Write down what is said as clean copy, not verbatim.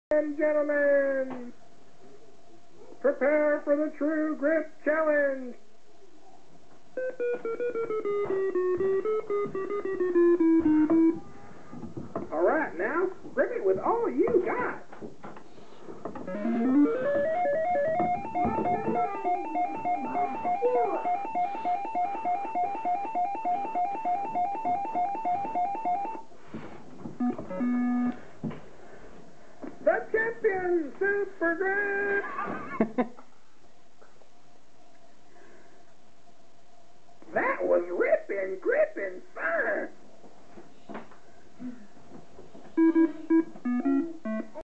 and gentlemen, prepare for the True Grip Challenge.